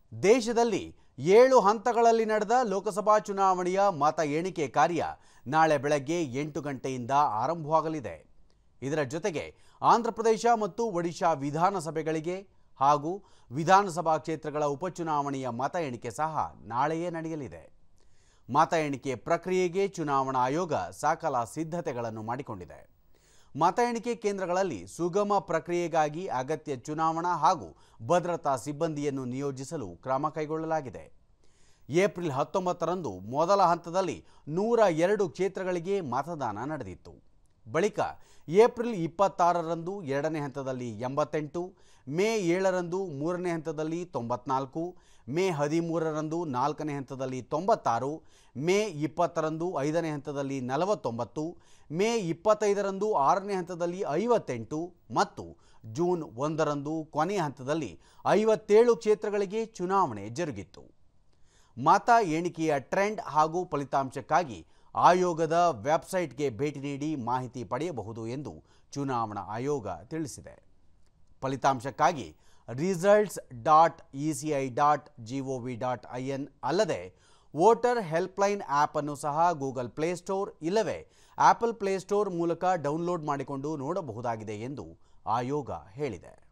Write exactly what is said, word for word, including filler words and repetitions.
ದೇಶದಲ್ಲಿ ಏಳು ಹಂತಗಳಲ್ಲಿ ನಡೆದ ಲೋಕಸಭಾ ಚುನಾವಣೆಯ ಮತ ಎಣಿಕೆ ಕಾರ್ಯ ನಾಳೆ ಬೆಳಗ್ಗೆ ಎಂಟು ಗಂಟೆಯಿಂದ ಆರಂಭವಾಗಲಿದೆ. ಇದರ ಜೊತೆಗೆ ಆಂಧ್ರಪ್ರದೇಶ ಮತ್ತು ಒಡಿಶಾ ವಿಧಾನಸಭೆಗಳಿಗೆ ಹಾಗೂ ವಿಧಾನಸಭಾ ಕ್ಷೇತ್ರಗಳ ಉಪಚುನಾವಣೆಯ ಮತ ಎಣಿಕೆ ಸಹ ನಾಳೆಯೇ ನಡೆಯಲಿದೆ. ಮತ ಎಣಿಕೆ ಪ್ರಕ್ರಿಯೆಗೆ ಚುನಾವಣಾ ಆಯೋಗ ಸಕಲ ಸಿದ್ಧತೆಗಳನ್ನು ಮಾಡಿಕೊಂಡಿದೆ. ಮತ ಎಣಿಕೆ ಕೇಂದ್ರಗಳಲ್ಲಿ ಸುಗಮ ಪ್ರಕ್ರಿಯೆಗಾಗಿ ಅಗತ್ಯ ಚುನಾವಣಾ ಹಾಗೂ ಭದ್ರತಾ ಸಿಬ್ಬಂದಿಯನ್ನು ನಿಯೋಜಿಸಲು ಕ್ರಮ ಕೈಗೊಳ್ಳಲಾಗಿದೆ. ಏಪ್ರಿಲ್ ಹತ್ತೊಂಬತ್ತರಂದು ಮೊದಲ ಹಂತದಲ್ಲಿ ನೂರ ಎರಡು ಕ್ಷೇತ್ರಗಳಿಗೆ ಮತದಾನ ನಡೆದಿತ್ತು. ಬಳಿಕ ಏಪ್ರಿಲ್ ಇಪ್ಪತ್ತಾರರಂದು ಎರಡನೇ ಹಂತದಲ್ಲಿ ಎಂಬತ್ತೆಂಟು, ಮೇ ಏಳರಂದು ಮೂರನೇ ಹಂತದಲ್ಲಿ ತೊಂಬತ್ನಾಲ್ಕು, ಮೇ ಹದಿಮೂರರಂದು ನಾಲ್ಕನೇ ಹಂತದಲ್ಲಿ ತೊಂಬತ್ತಾರು, ಮೇ ಇಪ್ಪತ್ತರಂದು ಐದನೇ ಹಂತದಲ್ಲಿ ನಲವತ್ತೊಂಬತ್ತು, ಮೇ ಇಪ್ಪತ್ತೈದರಂದು ಆರನೇ ಹಂತದಲ್ಲಿ ಐವತ್ತೆಂಟು ಮತ್ತು ಜೂನ್ ಒಂದರಂದು ಕೊನೆಯ ಹಂತದಲ್ಲಿ ಐವತ್ತೇಳು ಕ್ಷೇತ್ರಗಳಿಗೆ ಚುನಾವಣೆ ಜರುಗಿತ್ತು. ಮತ ಎಣಿಕೆಯ ಟ್ರೆಂಡ್ ಹಾಗೂ ಫಲಿತಾಂಶಕ್ಕಾಗಿ ಆಯೋಗದ ವೆಬ್ಸೈಟ್ಗೆ ಭೇಟಿ ನೀಡಿ ಮಾಹಿತಿ ಪಡೆಯಬಹುದು ಎಂದು ಚುನಾವಣಾ ಆಯೋಗ ತಿಳಿಸಿದೆ. ಫಲಿತಾಂಶಕ್ಕಾಗಿ results dot E C I dot G O V dot I N ಅಲ್ಲದೆ ವೋಟರ್ ಹೆಲ್ಪ್ಲೈನ್ ಆ್ಯಪ್ ಅನ್ನು ಸಹ ಗೂಗಲ್ ಪ್ಲೇಸ್ಟೋರ್ ಇಲ್ಲವೇ ಆಪಲ್ ಪ್ಲೇಸ್ಟೋರ್ ಮೂಲಕ ಡೌನ್ಲೋಡ್ ಮಾಡಿಕೊಂಡು ನೋಡಬಹುದಾಗಿದೆ ಎಂದು ಆಯೋಗ ಹೇಳಿದೆ.